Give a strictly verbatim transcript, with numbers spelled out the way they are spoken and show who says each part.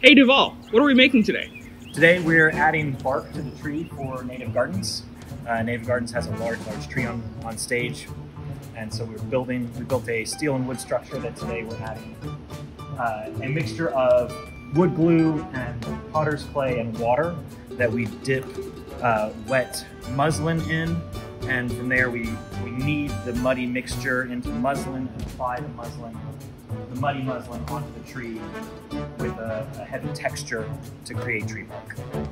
Speaker 1: Hey Duvall, what are we making today?
Speaker 2: Today we're adding bark to the tree for Native Gardens. Uh, Native Gardens has a large, large tree on, on stage, and so we're building, we built a steel and wood structure that today we're adding uh, a mixture of wood glue and potter's clay and water that we dip uh, wet muslin in, and from there we, we knead the muddy mixture into muslin and apply the muslin, the muddy muslin onto the tree with a, a heavy texture to create tree bark.